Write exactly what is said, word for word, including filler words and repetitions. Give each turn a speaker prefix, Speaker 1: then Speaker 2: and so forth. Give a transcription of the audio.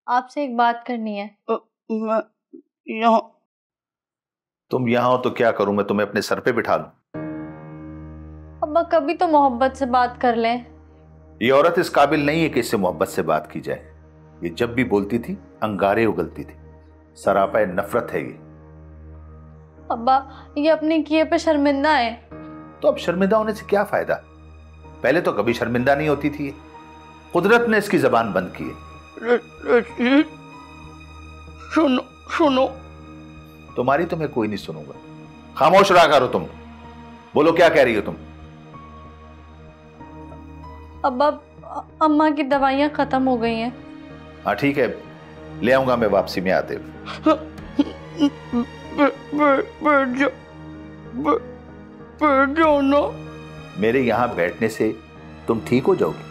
Speaker 1: आपसे एक बात करनी है।
Speaker 2: मैं यहाँ।
Speaker 3: तुम यहाँ हो तो क्या करूं, मैं तुम्हें अपने सर पे बिठा लूं?
Speaker 1: अब्बा कभी तो मोहब्बत से बात कर लें।
Speaker 3: ये औरत इस काबिल नहीं है कि इससे मोहब्बत से बात की जाए। ये जब भी बोलती थी अंगारे उगलती थी। सरापा नफरत है ये।
Speaker 1: अब्बा ये अपने किए पे शर्मिंदा है।
Speaker 3: तो अब शर्मिंदा होने से क्या फायदा? पहले तो कभी शर्मिंदा नहीं होती थी। कुदरत ने इसकी जबान बंद की है।
Speaker 2: सुनो सुनो।
Speaker 3: तुम्हारी तो मैं कोई नहीं सुनूंगा। खामोश रहा करो तुम। बोलो क्या कह रही हो तुम?
Speaker 1: अब्बा अम्मा की दवाइयाँ खत्म हो गई हैं।
Speaker 3: हाँ ठीक है, ले आऊंगा मैं वापसी में आते हुए।
Speaker 2: बैठ जाओ, बैठ जाओ ना।
Speaker 3: मेरे यहां बैठने से तुम ठीक हो जाओगी?